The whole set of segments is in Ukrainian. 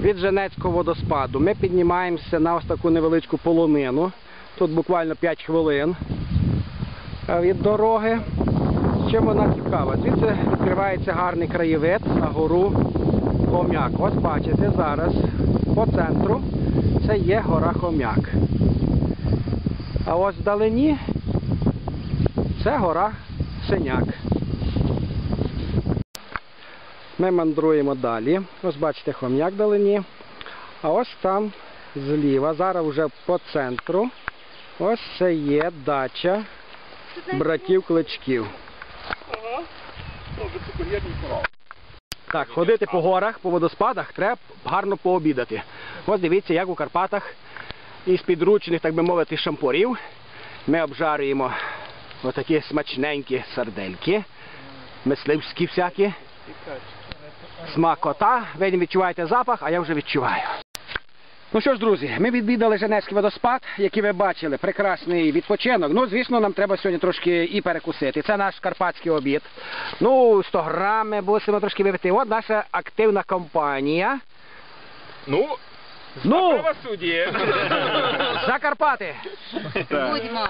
від Женецького водоспаду ми піднімаємося на ось таку невеличку полонину. Тут буквально 5 хвилин від дороги. Чим вона цікава? Звідси відкривається гарний краєвид на гору Хом'як. Ось бачите, зараз по центру це є гора Хом'як. А ось вдалині це гора Синяк. Ми мандруємо далі. Ось бачите Хом'як вдалині. А ось там зліва, зараз вже по центру, ось це є дача братів Кличків. Так, ходити по горах, по водоспадах треба гарно пообідати. Ось дивіться, як у Карпатах із підручних, так би мовити, шампурів ми обжарюємо отакі смачненькі сардельки, мисливські всякі. Смакота. Ви не відчуваєте запах, а я вже відчуваю. Ну що ж, друзі, ми відвідали Женецький водоспад, який ви бачили, прекрасний відпочинок. Ну, звісно, нам треба сьогодні трошки і перекусити. Це наш карпатський обід. Ну, 100 грам ми будемо трошки випити. От наша активна компанія. Ну, правосуддя. За Карпати. Будьмо.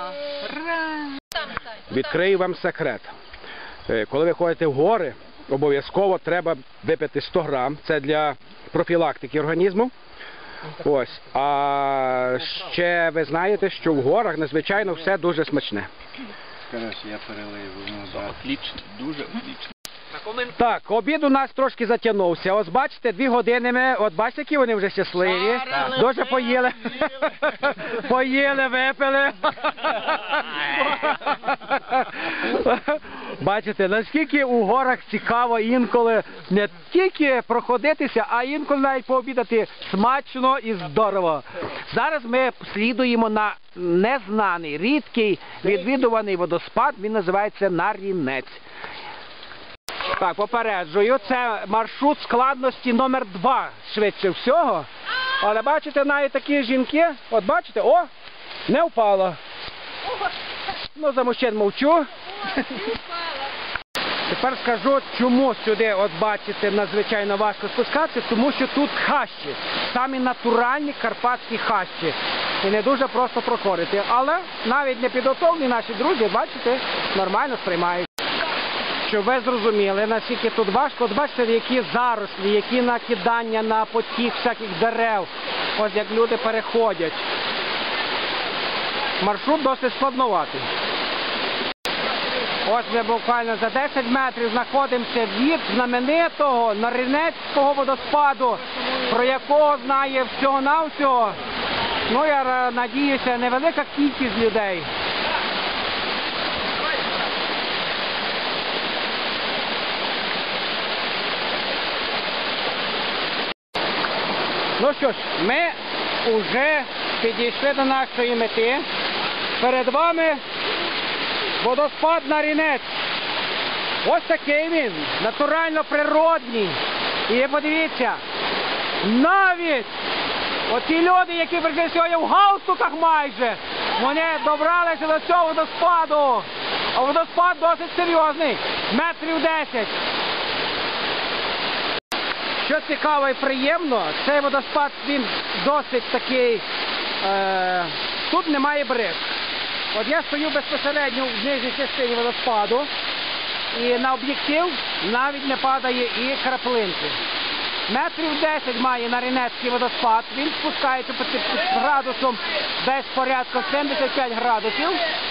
Відкрию вам секрет. Коли ви ходите в гори, обов'язково треба випити 100 грам. Це для профілактики організму. Ось. А ще ви знаєте, що в горах надзвичайно все дуже смачне. Коротше, я перелив. Отлично, дуже отлично. Так, обід у нас трошки затягнувся. Ось бачите, 2 години ми, от бачите, які вони вже щасливі. Дуже поїли. Поїли, випили. Бачите, наскільки у горах цікаво інколи не тільки проходитися, а інколи навіть пообідати смачно і здорово. Зараз ми слідуємо на незнаний, рідкий, відвідуваний водоспад, він називається Нарінець. Так, попереджую, це маршрут складності номер 2, швидше всього. Але бачите, навіть такі жінки, от бачите, о, не впала. Ну, за мужчин мовчу. Тепер скажу, чому сюди, от бачите, надзвичайно важко спускатися, тому що тут хащі, самі натуральні карпатські хащі. І не дуже просто проходити. Але навіть непідготовлені наші друзі, бачите, нормально сприймають. Щоб ви зрозуміли, наскільки тут важко, от бачите, які зарослі, які накидання на потік всяких дерев, ось як люди переходять. Маршрут досить складноватий. Ось ми буквально за 10 метрів знаходимося від знаменитого Нарінецького водоспаду, про якого знає всього-навсього, ну я надіюся, невелика кількість людей. Ну що ж, ми вже підійшли до нашої мети. Перед вами водоспад Нарінець. Ось такий він, натурально природній. І подивіться, навіть оці люди, які прийшли сьогодні в галстуках майже, вони добралися до цього водоспаду. А водоспад досить серйозний, метрів 10. Що цікаво і приємно, цей водоспад, він досить такий, тут немає бриг. От я стою безпосередньо в нижній частині водоспаду, і на об'єктив навіть не падає і краплинки. Метрів 10 має Нарінецький водоспад, він спускається під градусом десь порядку 75 градусів.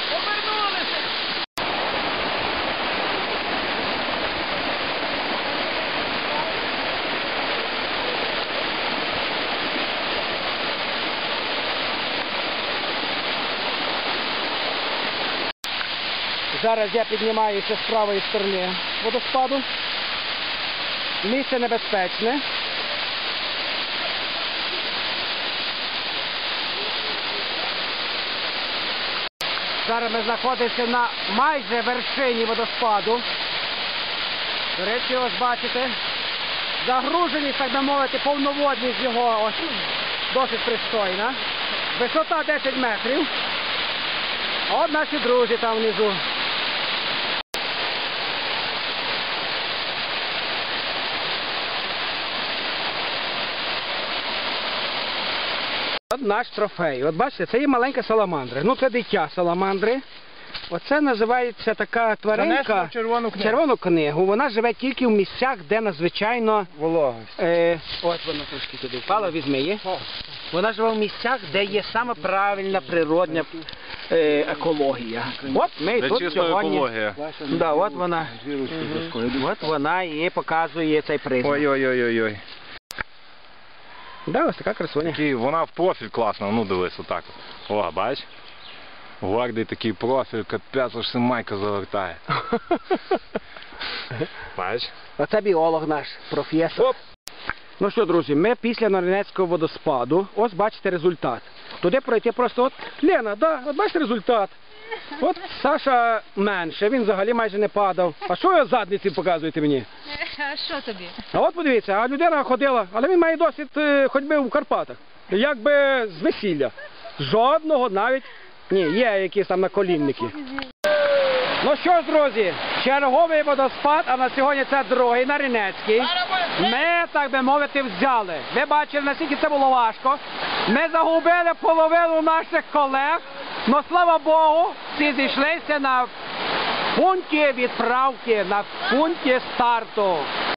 Зараз я піднімаюся з правої сторони водоспаду. Місце небезпечне. Зараз ми знаходимося на майже вершині водоспаду. До речі, ось бачите, загруженість, так би мовити, повноводність його ось досить пристойна. Висота 10 метрів. А от наші друзі там внизу. от наш трофей. От бачите, це є маленька саламандра. Ну це дитя саламандри. Оце називається така тваринка. Червону книгу. Вона живе тільки в місцях, де надзвичайно Вологость. От вона трошки туди впала, візьми її. Вона живе в місцях, де є саме правильна природня екологія. От ми тут сьогодні. Да, от вона. От вона і показує цей признак. Ой-ой-ой-ой. Да, ось така красуня. Вона в профіль класно, ну дивись, отак. О, бач? Гордий такий профіль, капець, аж майка завертає. Бач? Оце біолог наш, професор. Ну що, друзі, ми після Норинецького водоспаду, ось бачите результат. Туди пройти просто, от, Лена, да, от бачите результат. От Саша менше, він взагалі майже не падав. А що ви задниці показуєте мені? А що тобі? А от подивіться, а людина ходила, але він має досвід ходьби в Карпатах. Якби з весілля. Жодного навіть, ні, є якісь там наколінники. Ну що ж, друзі, черговий водоспад, а на сьогодні це другий, Норинецький. Ми, так би мовити, взяли. Ви бачили, наскільки це було важко. Ми загубили половину наших колег, але, слава Богу, всі зійшлися на пункті відправки, на пункті старту.